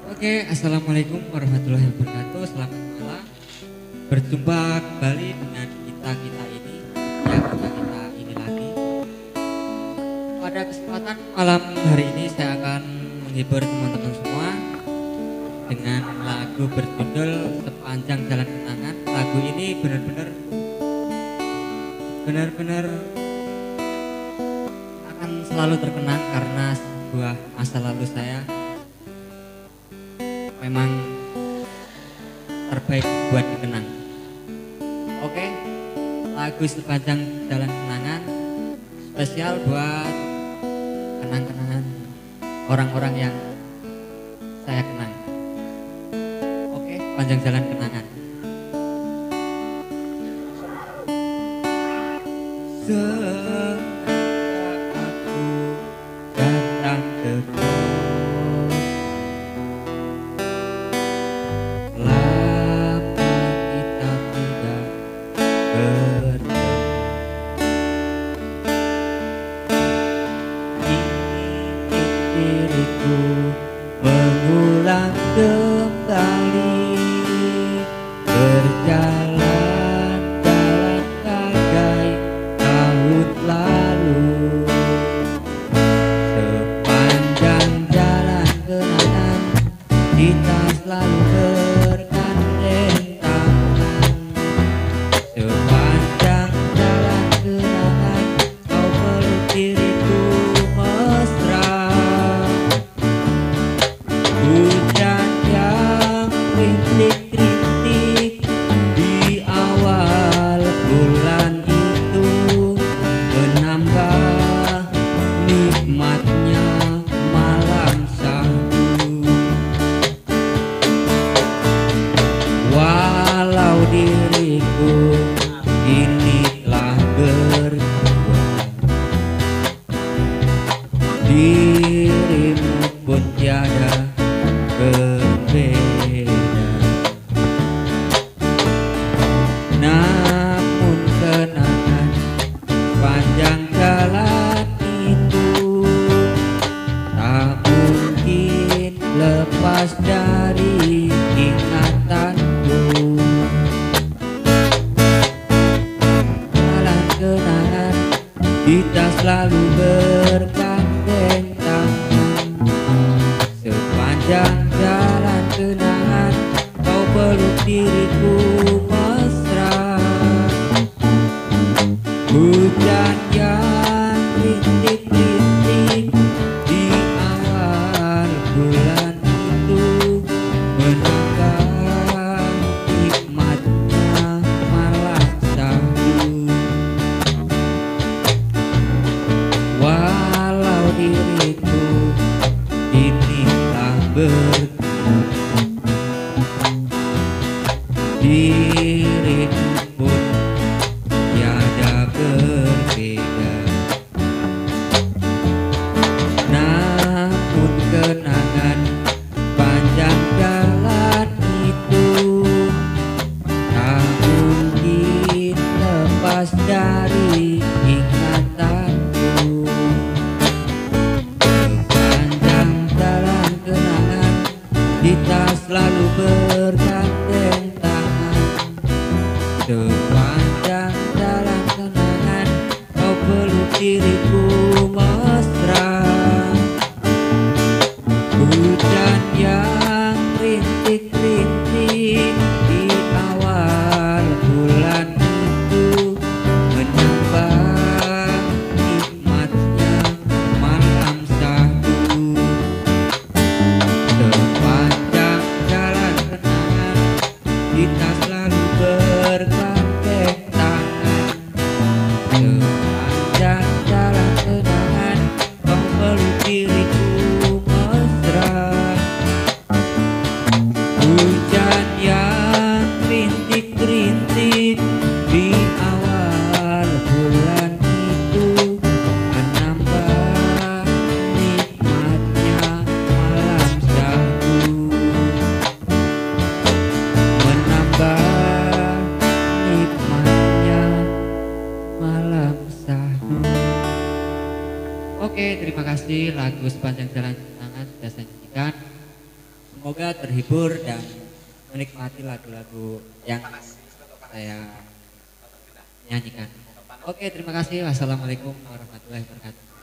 Oke, assalamualaikum warahmatullahi wabarakatuh. Selamat malam. Berjumpa kembali dengan kita ini, ya kita ini lagi. Pada kesempatan malam hari ini saya akan menghibur teman-teman semua dengan lagu berjudul Sepanjang Jalan Kenangan. Lagu ini benar-benar akan selalu terkenang karena sebuah masa lalu saya memang terbaik buat dikenang. Oke, lagu Sepanjang Jalan Kenangan spesial buat kenang-kenangan orang-orang yang saya kenang. Oke, Sepanjang Jalan Kenangan. Semenjak aku datang ke mengulang kembali berjalan jalan bagai tahun lalu. Sepanjang jalan kenangan kita selalu bergandeng tangan. Sepanjang jalan kenangan kau peluk diriku mesra. Hujan yang rintik-rintik di awal bulan itu menambah nikmatnya malam Sabtu. Walau diriku kini telah berdua, dirimu pun tiada berbeda, namun kenangan panjang jalan itu tak mungkin lepas dari ingatanku. Jalan kenangan kita selalu bergandeng tangan. Sepanjang jalan kenangan kau peluk diriku mesra. Hujan yang rintik-rintik di awal bulan itu menambah nikmatnya malam Sabtu. Walau diriku kini telah berdua, dirimu pun tiada berbeda, namun kenangan panjang jalan itu tak mungkin lepas dari ingatanku. Sepanjang jalan kenangan kita selalu bergandeng tangan. Sepanjang jalan kenangan kau peluk diriku mesra. Hujan yang rintik-rintik di awal bulan itu menambah nikmatnya malam Sabtu. Sepanjang jalan kenangan kita selalu bergandeng tangan. Sepanjang jalan kenangan kau peluk diriku mesra. Hujan yang rintik-rintik di awal bulan itu menambah nikmatnya malam Sabtu. Menambah nikmatnya malam Sabtu. Oke, terima kasih lagu Sepanjang Jalan Kenangan sudah saya nyanyikan. Semoga terhibur dan menikmati lagu-lagu yang saya nyanyikan. Oke, terima kasih. Wassalamualaikum warahmatullahi wabarakatuh.